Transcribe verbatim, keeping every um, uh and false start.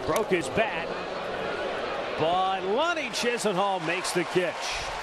Broke his bat, but Lonnie Chisenhall makes the catch.